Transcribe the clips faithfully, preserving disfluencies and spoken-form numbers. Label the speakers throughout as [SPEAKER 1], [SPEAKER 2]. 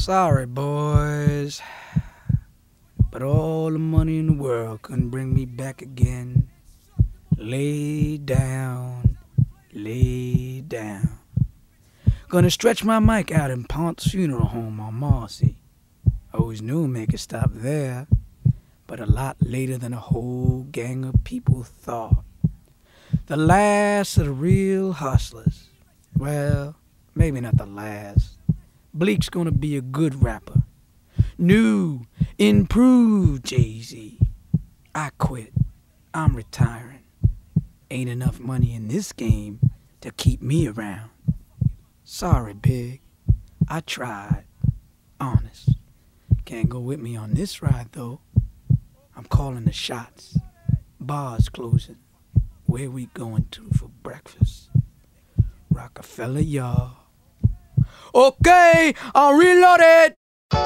[SPEAKER 1] Sorry, boys, but all the money in the world couldn't bring me back again. Lay down, lay down. Gonna stretch my mic out in Ponce Funeral Home on Marcy. Always knew me could stop there, but a lot later than a whole gang of people thought. The last of the real hustlers. Well, maybe not the last. Bleek's gonna be a good rapper. New, improved Jay-Z. I quit. I'm retiring. Ain't enough money in this game to keep me around. Sorry, Big. I tried. Honest. Can't go with me on this ride, though. I'm calling the shots. Bars closing. Where we going to for breakfast? Rockefeller, y'all. Okay, I'll reload it.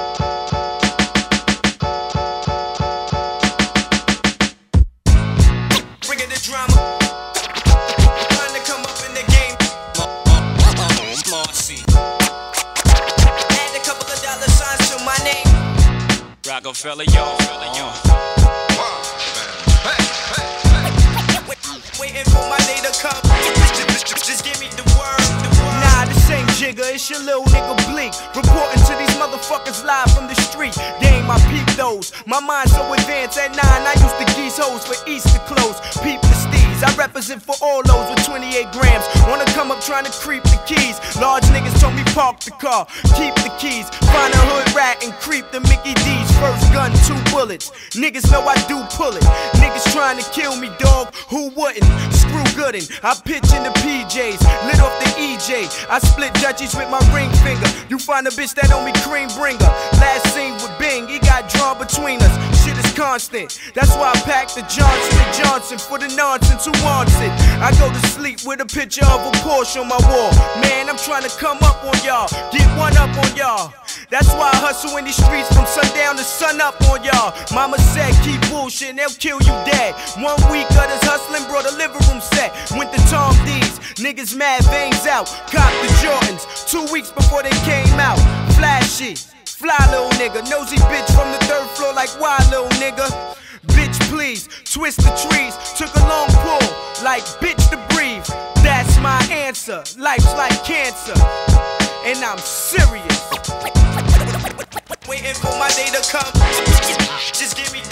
[SPEAKER 2] Bring it the drama. Trying to come up in the game. Small C. Add a couple of dollar signs to my name. Rockefeller, y'all. Waiting for my day to come. Just give me the word, the word. Nah, this ain't Jigga, it's your little nigga Bleek. Reporting to these motherfuckers live from the street. Game, I peep those. My mind so advanced at nine, I used to geese hoes for Easter clothes. Peep the steez, I represent for all those with twenty-eight grams. Wanna come up trying to creep the keys. Large niggas told me park the car, keep the keys. Find a hood rat and creep the Mickey D's. First gun, two bullets. Niggas know I do pull it. Niggas trying to kill me, dog. Who wouldn't? Screw Goodin'. I pitch in the P Js, lit off the E J. I split Dutchies with my ring finger. You find a bitch that on me cream bringer. Last scene with Bing, he got drawn between us. Shit is constant. That's why I pack the Johnson and Johnson for the nonsense who wants it. I go to sleep with a picture of a Porsche on my wall. Man, I'm trying to come up on y'all, get one up on y'all. That's why I hustle in these streets from sundown to sun up on y'all. Mama said keep bullshit, they'll kill you dead. One week of this hustling brought a living room set. Went to Tom D's, niggas mad veins out. Cop the Jordans, two weeks before they came out. Flashy, fly little nigga, nosy bitch from the third floor like why little nigga. Bitch please, twist the trees, took a long pull, like bitch to breathe. That's my answer, life's like cancer, and I'm serious. Waiting for my day to come, just give me